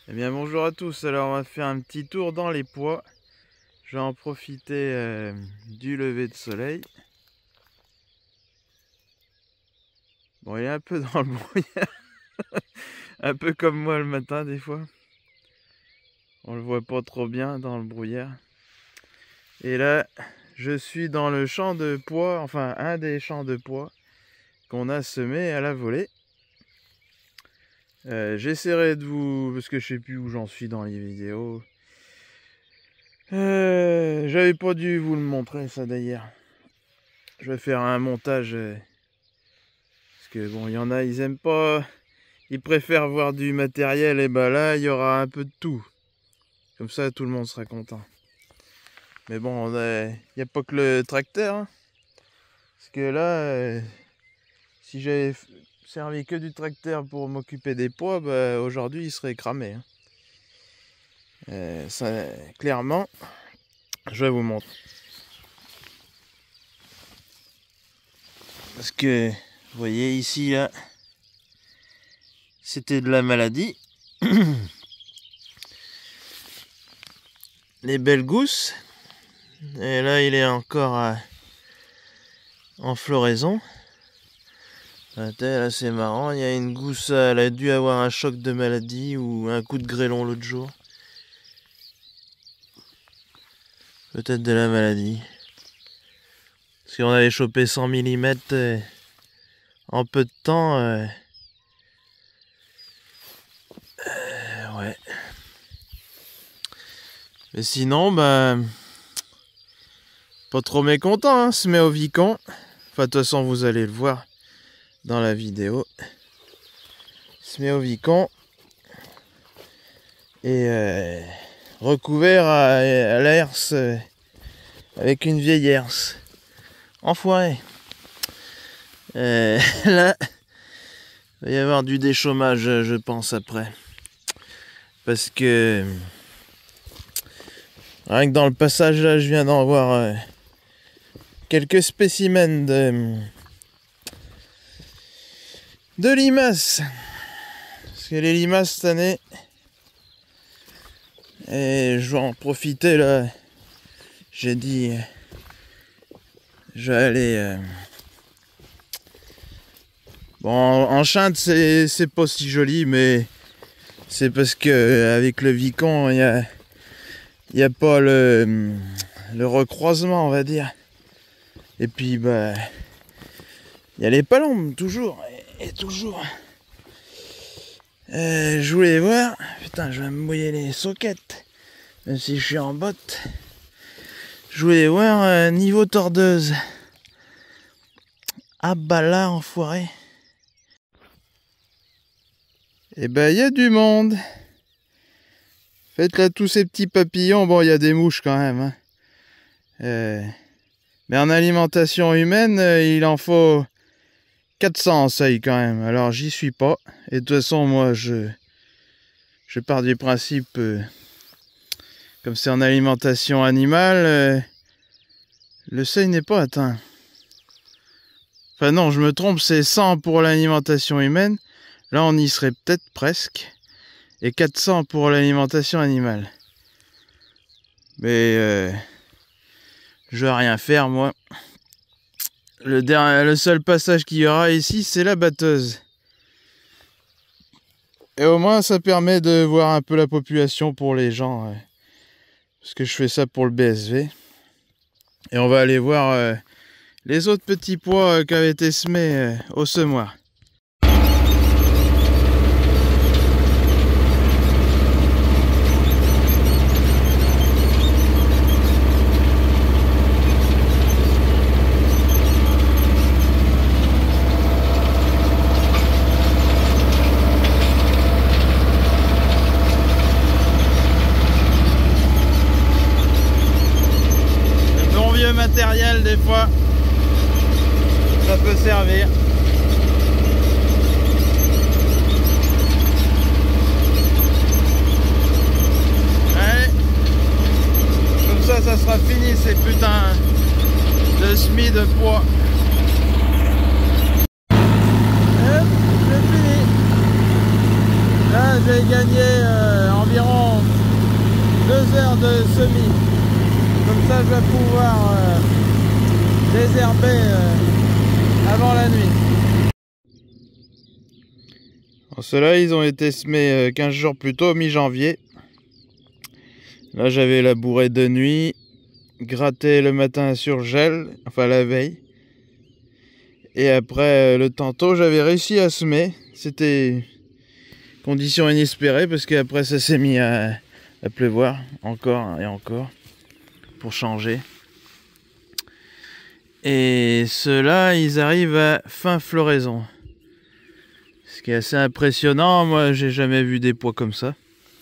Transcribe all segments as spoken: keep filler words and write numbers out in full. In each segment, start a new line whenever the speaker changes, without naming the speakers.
Eh bien bonjour à tous, alors on va faire un petit tour dans les pois. Je vais en profiter euh, du lever de soleil. Bon, il est un peu dans le brouillard, un peu comme moi le matin des fois. On le voit pas trop bien dans le brouillard. Et là, je suis dans le champ de pois, enfin un des champs de pois qu'on a semé à la volée. Euh, J'essaierai de vous... parce que je sais plus où j'en suis dans les vidéos. Euh, J'avais pas dû vous le montrer ça d'ailleurs. Je vais faire un montage. Euh, parce que bon, il y en a, ils aiment pas. Ils préfèrent voir du matériel. Et bah là, il y aura un peu de tout. Comme ça, tout le monde sera content. Mais bon, il n'y a pas que le tracteur. Hein. Parce que là, euh, si j'avais servi que du tracteur pour m'occuper des pois, bah, aujourd'hui, il serait cramé. Hein. Euh, ça, clairement, je vais vous montrer. Parce que, vous voyez ici, là, c'était de la maladie. Les belles gousses. Et là, il est encore euh, en floraison. Là, c'est marrant. Il y a une gousse, elle a dû avoir un choc de maladie ou un coup de grêlon l'autre jour. Peut-être de la maladie. Parce qu'on avait chopé cent millimètres euh, en peu de temps. Euh, euh, ouais. Mais sinon, bah... pas trop mécontent, hein, se met au vicon. Enfin, de toute façon, vous allez le voir dans la vidéo. Se met au vicon. Et euh, recouvert à, à la herse euh, avec une vieille herse. Enfoiré. Euh, là, il va y avoir du déchômage, je pense, après. Parce que rien que dans le passage, là, je viens d'en voir euh, quelques spécimens de, de limaces. Parce que les limaces, cette année, et je vais en profiter, là. J'ai dit, je vais aller... Euh, bon, en Chinde, c'est pas si joli, mais c'est parce que avec le vicon, il y a... Il n'y a pas le, le recroisement, on va dire. Et puis, bah, il y a les palombes, toujours. Et, et toujours. Euh, je voulais voir. Putain, je vais me mouiller les soquettes. Même si je suis en botte. Je voulais voir euh, niveau tordeuse. Ah bah là, enfoiré. Et bah, il y a du monde. Faites là tous ces petits papillons, bon il y a des mouches quand même. Hein. Euh, mais en alimentation humaine, euh, il en faut quatre cents en seuil quand même. Alors j'y suis pas. Et de toute façon moi je, je pars du principe, euh, comme c'est en alimentation animale, euh, le seuil n'est pas atteint. Enfin non, je me trompe, c'est cent pour l'alimentation humaine. Là on y serait peut-être presque. Et quatre cents pour l'alimentation animale. Mais euh, je vais rien faire moi. Le, dernier, le seul passage qu'il y aura ici, c'est la batteuse. Et au moins ça permet de voir un peu la population pour les gens. Euh, parce que je fais ça pour le B S V. Et on va aller voir euh, les autres petits pois euh, qui avaient été semés euh, au semoir. Matériel des fois ça peut servir. Allez, comme ça ça sera fini ces putains de semis de pois. Hop, c'est fini. Là j'ai vais gagner euh, environ deux heures de semis. Comme ça, je vais pouvoir euh, désherber euh, avant la nuit. Ceux-là, ils ont été semés quinze jours plus tôt, mi-janvier. Là, j'avais labouré de nuit, gratté le matin sur gel, enfin la veille. Et après le tantôt, j'avais réussi à semer. C'était condition inespérée parce qu'après ça s'est mis à, à pleuvoir encore et encore pour changer. Et ceux-là, ils arrivent à fin floraison. Ce qui est assez impressionnant, moi j'ai jamais vu des pois comme ça.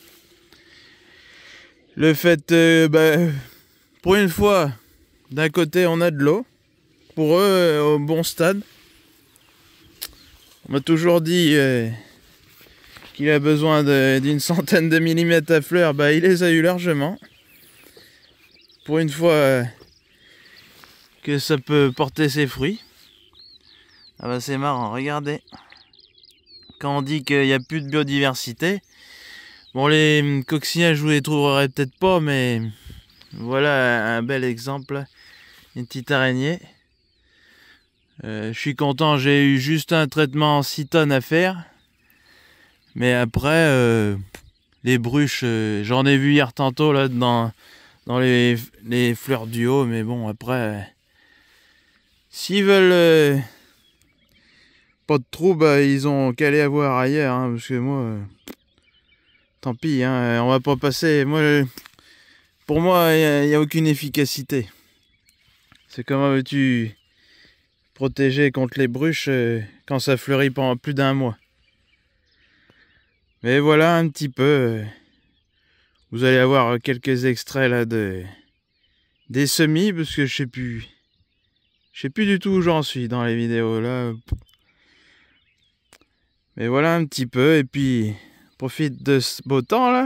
Le fait, euh, bah, pour une fois, d'un côté on a de l'eau, pour eux euh, au bon stade. On m'a toujours dit euh, qu'il a besoin d'une centaine de millimètres à fleurs, bah il les a eu largement. Pour une fois euh, que ça peut porter ses fruits. Ah bah c'est marrant, regardez. Quand on dit qu'il n'y a plus de biodiversité, bon, les coccinelles, je vous les trouverai peut-être pas, mais voilà un bel exemple. Une petite araignée. Euh, je suis content, j'ai eu juste un traitement en six tonnes à faire. Mais après, euh, les bruches, euh, j'en ai vu hier tantôt là dans, dans les, les fleurs du haut, mais bon, après, euh, s'ils veulent... Euh, pas de trou, bah, ils ont qu'à aller à voir ailleurs, hein, parce que moi, euh, tant pis, hein, on va pas passer. Moi, euh, pour moi, il n'y a, a aucune efficacité. C'est comment veux-tu protéger contre les bruches euh, quand ça fleurit pendant plus d'un mois. Mais voilà un petit peu. Euh, vous allez avoir quelques extraits là de des semis, parce que je sais plus, je sais plus du tout où j'en suis dans les vidéos là. Mais voilà un petit peu, et puis profite de ce beau temps là,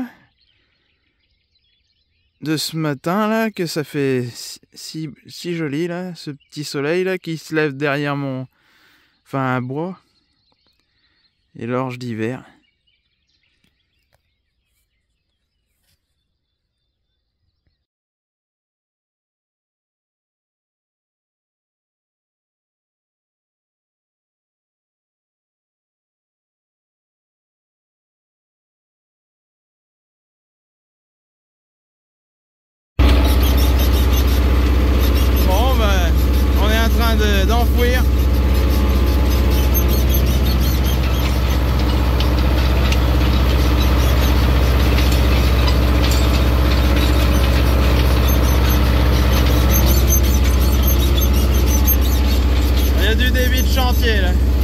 de ce matin là, que ça fait si, si, si joli là, ce petit soleil là qui se lève derrière mon, enfin un bois, et l'orge d'hiver. D'enfouir. Il y a du débit de chantier là.